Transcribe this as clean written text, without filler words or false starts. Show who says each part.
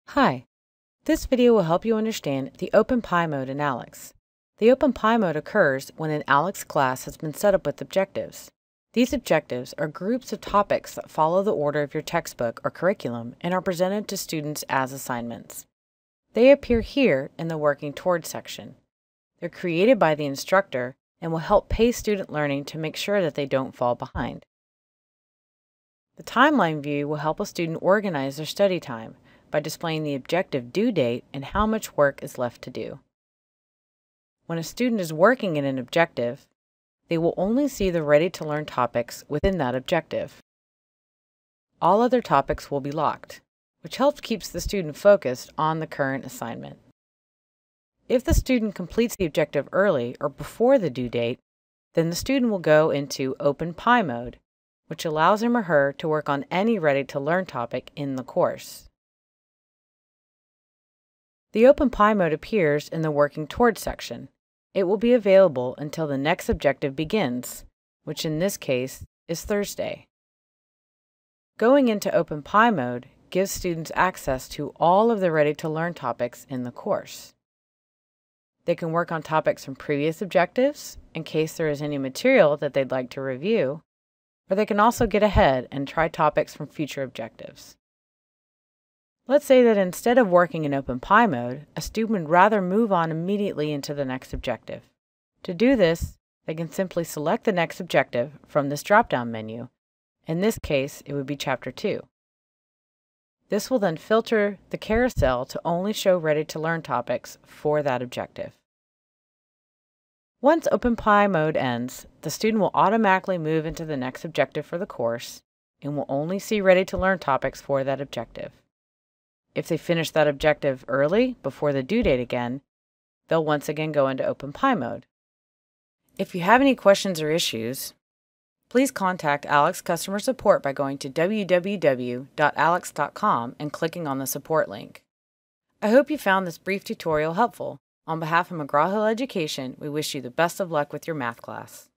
Speaker 1: Hi, this video will help you understand the Open Pi mode in ALEKS. The Open Pi mode occurs when an ALEKS class has been set up with objectives. These objectives are groups of topics that follow the order of your textbook or curriculum and are presented to students as assignments. They appear here in the Working Towards section. They're created by the instructor and will help pace student learning to make sure that they don't fall behind. The timeline view will help a student organize their study time by displaying the objective due date and how much work is left to do. When a student is working in an objective, they will only see the ready-to-learn topics within that objective. All other topics will be locked, which helps keep the student focused on the current assignment. If the student completes the objective early or before the due date, then the student will go into Open Pi mode, which allows him or her to work on any ready-to-learn topic in the course. The Open Pi mode appears in the Working Towards section. It will be available until the next objective begins, which in this case is Thursday. Going into Open Pi mode gives students access to all of the ready-to-learn topics in the course. They can work on topics from previous objectives in case there is any material that they'd like to review, or they can also get ahead and try topics from future objectives. Let's say that instead of working in Open Pi mode, a student would rather move on immediately into the next objective. To do this, they can simply select the next objective from this drop-down menu. In this case, it would be Chapter 2. This will then filter the carousel to only show ready-to-learn topics for that objective. Once Open Pi mode ends, the student will automatically move into the next objective for the course and will only see ready-to-learn topics for that objective. If they finish that objective early, before the due date again, they'll once again go into Open Pi mode. If you have any questions or issues, please contact ALEKS Customer Support by going to www.aleks.com and clicking on the support link. I hope you found this brief tutorial helpful. On behalf of McGraw-Hill Education, we wish you the best of luck with your math class.